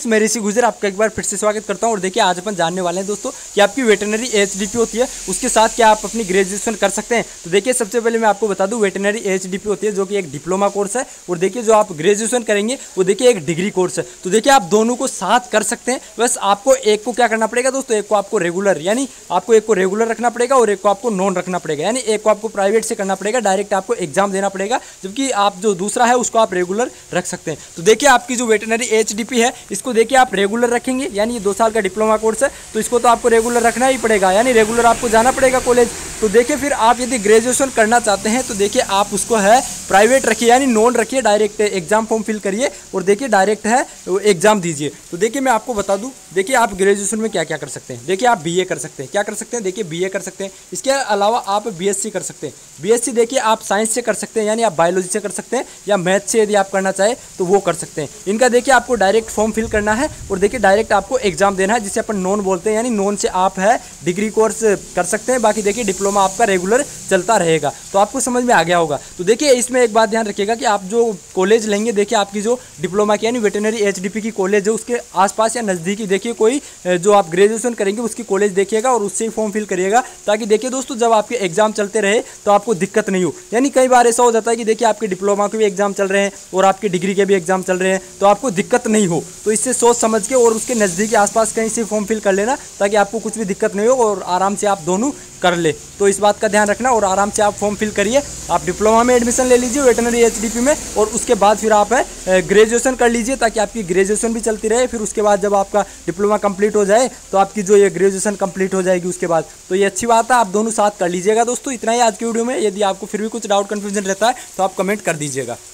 Friends, मैं ऋषि गुजर आपका एक बार फिर से स्वागत करता हूं। और देखिए आज अपन जानने वाले हैं दोस्तों कि आपकी वेटरनरी एचडीपी होती है उसके साथ क्या आप अपनी ग्रेजुएशन कर सकते हैं। तो देखिए सबसे पहले मैं आपको बता दूं वेटरनरी एचडीपी होती है जो कि एक डिप्लोमा कोर्स है, और देखिए जो आप ग्रेजुएशन करेंगे वो देखिए एक डिग्री कोर्स है। तो देखिए आप दोनों को साथ कर सकते हैं। बस आपको एक को क्या करना पड़ेगा दोस्तों, एक को आपको रेगुलर यानी आपको एक को रेगुलर रखना पड़ेगा और एक को आपको नॉन रखना पड़ेगा, यानी एक को आपको प्राइवेट से करना पड़ेगा, डायरेक्ट आपको एग्जाम देना पड़ेगा, जबकि आप जो दूसरा है उसको आप रेगुलर रख सकते हैं। तो देखिए आपकी जो वेटरनरी एचडीपी है इसको देखिए आप रेगुलर रखेंगे, यानी ये 2 साल का डिप्लोमा कोर्स है तो इसको तो आपको रेगुलर रखना ही पड़ेगा, यानी रेगुलर आपको जाना पड़ेगा कॉलेज। तो देखिए फिर आप यदि ग्रेजुएशन करना चाहते हैं तो देखिए आप उसको है प्राइवेट रखिए, यानी नॉन रखिए, डायरेक्ट एग्जाम फॉर्म फिल करिए और देखिए डायरेक्ट है एग्जाम दीजिए। तो देखिए मैं आपको बता दूं, देखिए आप ग्रेजुएशन में क्या क्या कर सकते हैं। देखिए आप बीए कर सकते हैं, क्या कर सकते हैं, देखिए बीए कर सकते हैं। इसके अलावा आप बीएससी कर सकते हैं। बीएससी देखिए आप साइंस से कर सकते हैं, यानी आप बायोलॉजी से कर सकते हैं, या मैथ से यदि आप करना चाहें तो वो कर सकते हैं। इनका देखिए आपको डायरेक्ट फॉर्म फिल करना है और देखिए डायरेक्ट आपको एग्जाम देना है, जिसे अपन नॉन बोलते हैं, यानी नॉन से आप है डिग्री कोर्स कर सकते हैं। बाकी देखिए डिप्लोमा आपका रेगुलर चलता रहेगा। तो आपको समझ में आ गया होगा। तो देखिए इसमें एक बात ध्यान रखिएगा कि आप जो कॉलेज लेंगे, देखिए आपकी जो डिप्लोमा की यानी वेटरनरी एचडीपी की कॉलेज है उसके आसपास या नज़दीकी देखिए कोई जो आप ग्रेजुएशन करेंगे उसकी कॉलेज देखिएगा और उससे ही फॉर्म फिल करिएगा, ताकि देखिए दोस्तों जब आपके एग्जाम चलते रहे तो आपको दिक्कत नहीं हो। यानी कई बार ऐसा हो जाता है कि देखिए आपके डिप्लोमा के भी एग्जाम चल रहे हैं और आपके डिग्री के भी एग्जाम चल रहे हैं, तो आपको दिक्कत नहीं हो। तो इससे सोच समझ के और उसके नज़दीकी आसपास कहीं से फॉर्म फिल कर लेना, ताकि आपको कुछ भी दिक्कत नहीं हो और आराम से आप दोनों कर ले। तो इस बात का ध्यान रखना और आराम से आप फॉर्म फिल करिए। आप डिप्लोमा में एडमिशन ले लीजिए वेटरनरी एचडीपी में, और उसके बाद फिर आप ग्रेजुएशन कर लीजिए, ताकि आपकी ग्रेजुएशन भी चलती रहे। फिर उसके बाद जब आपका डिप्लोमा कंप्लीट हो जाए तो आपकी जो ये ग्रेजुएशन कंप्लीट हो जाएगी उसके बाद, तो ये अच्छी बात है, आप दोनों साथ कर लीजिएगा दोस्तों। इतना ही आज की वीडियो में। यदि आपको फिर भी कुछ डाउट कन्फ्यूजन रहता है तो आप कमेंट कर दीजिएगा।